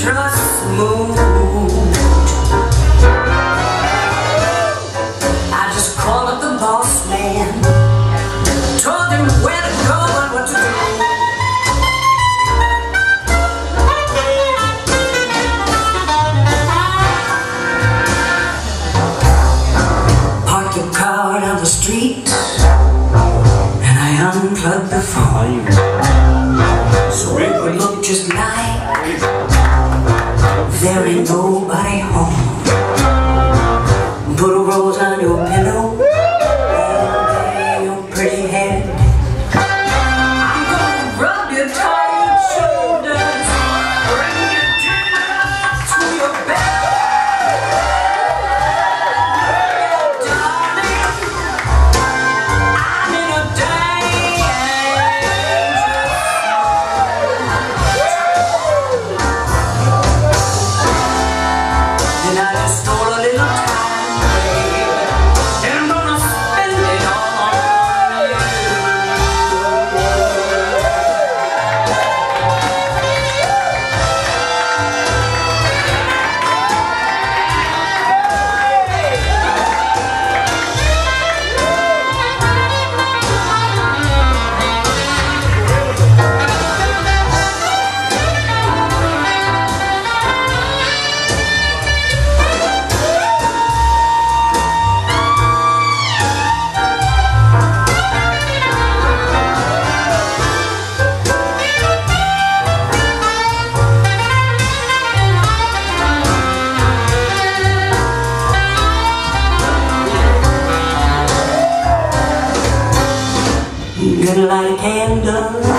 dangerous mood. I just called up the boss man, told him where to go and what to do. Park your car down the street, and I unplugged the phone, so it would look just like there ain't nobody home. Put a rose on your pillow, lay your pretty head. I'm gonna rub your tired shoulders, bring your dinner to your bed. Darling, I'm in a and I just stole a little time, babe, and I'm gonna spend it all on you. Gonna light a candle